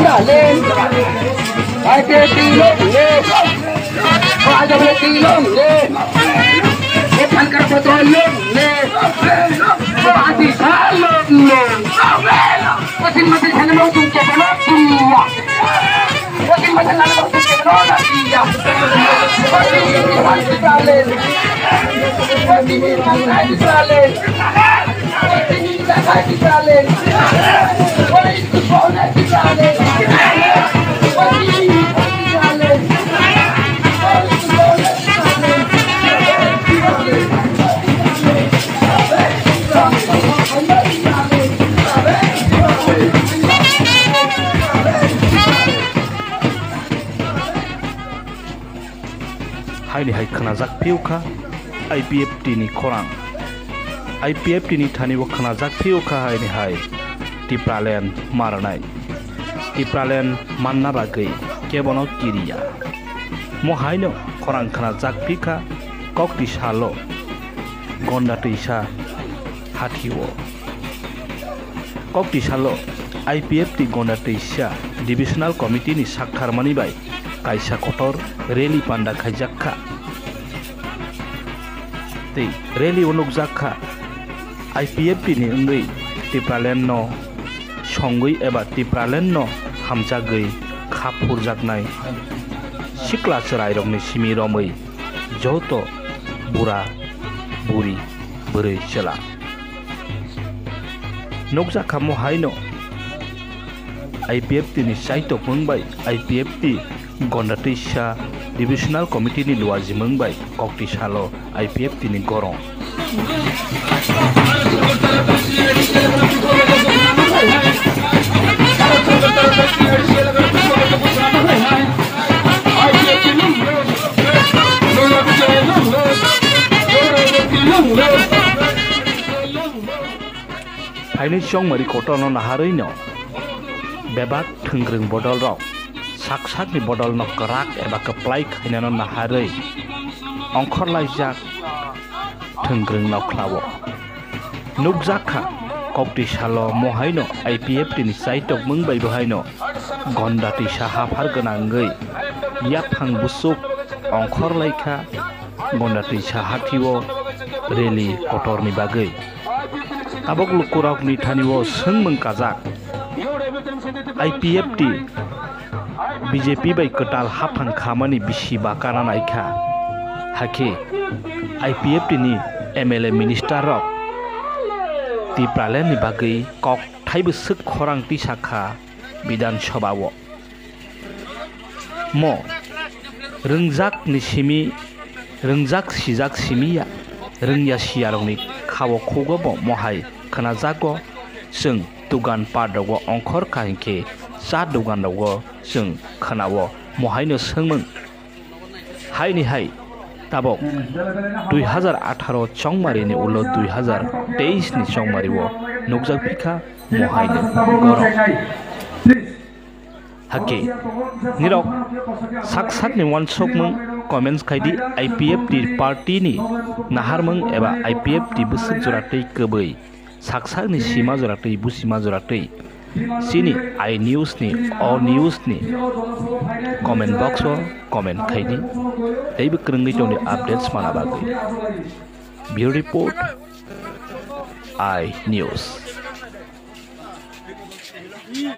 Challenge. IPFT Longge. IPFT Longge. Pankar Betul Longge. Hathi Longge. Masing-masing sana mau tunjuk mana dia. Masing-masing sana mau tunjuk mana dia. Hathi Challenge. Hathi Challenge. Hathi Challenge. Haini hai khanajak phiuka IPFT ni khorang IPFT ni thani wo khanajak phiuka haini hai Tripura marnai Tripura manna bagai kebono kiriya mo haino khorang khanajak phika kokti salo Gandatwisa Hathi wo kokti salo IPFT Gandatwisa Divisional Committee ni sakharmani bai kaisa kotor rally panda khajakha tei rally onukjakha IPFT ni ungui Tripura no songui eba Tripura no hamjagui khapurjaknai sikla chrairokni simi romoi joto bura buri buri chela nokjakha mo haino IPFT ni saitok mungbai IPFT Gandatwisa Divisional Committee ni luaji mungbai kokti salo IPFT ni gorong Haini chong mari kotono naharui no bebak thungrung bodol rok sak ni bodol no kerak eba keplai khainano naharui ongkhor laijak thungrung no klawo nukjakha kokti salo mohaino IPFT ni saitok mungbai bohaino Gandatwisa hafar gonangui yaphang busuk ongkhor laikha Gandatwisa Hathiwo rally kotor ni bagai abok lukurok ni thaniwo sengmung kajak IPFT BJP bai ketal hafang khamani bisi bakana naikha Hathi IPFT ni MLA minister rok Tripura ni bagai kok thaibu suk khorang tisakha Bidan Sabha wo mo rungjak ni simi rungjak sijak simiya rungya siarongni khawo khogobo mohai khanajago जों दुगान पादावो अंखर काहिंके सा दुगानावो जों खोनावो महायनो सोंमों हायनि हाय ताबक 2018 चंमारिनि उलो 2023 नि चंमारिवो नुकजाक फिखा महायनो गरम हाके निरक साकसाकनि वानसकमों कमेन्ट्स खायदि IPFT पार्टी नि नाहारमों एबा IPFT बुसुक जरातै कबै साकसाकनि सीमा जरातै बुसीमा जरातै सिनि आई न्यूज नि अ न्यूज नि कमेन्ट बॉक्स ओ कमेन्ट खायदि दैबो क्रंगै दंनि अपडेट्स माना बागै ब्यूरो रिपोर्ट आई न्यूज